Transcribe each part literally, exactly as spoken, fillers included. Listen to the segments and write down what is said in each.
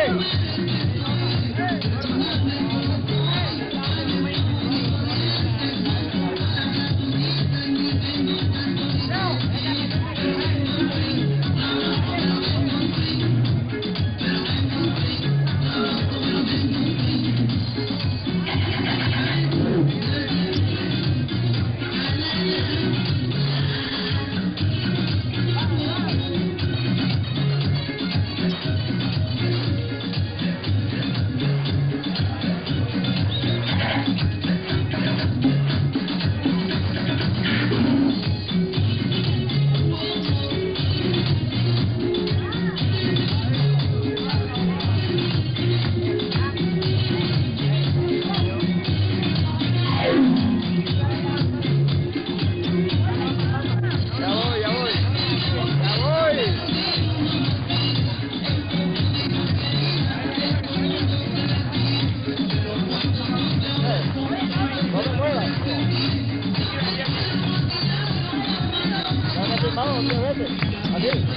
Vamos, vete. Así.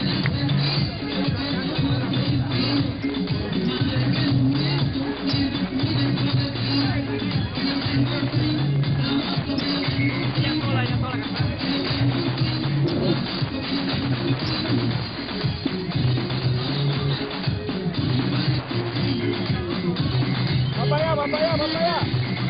Va para allá, va para allá, va para allá.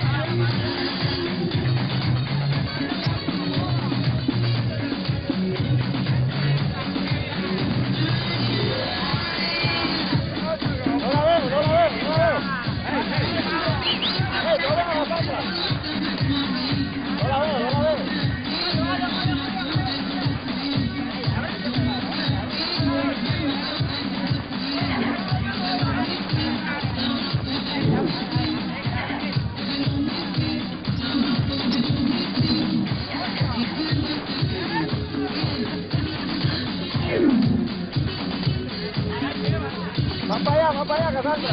Va para allá, va para allá, Cassandra.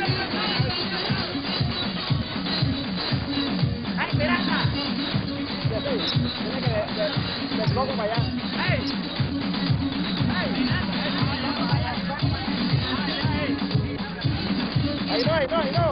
¡Ay, Esperanza! Ya sé, tiene que de, de, de poco para allá. ¡Ay! ¡Ay! Ahí no, ahí no, ahí no.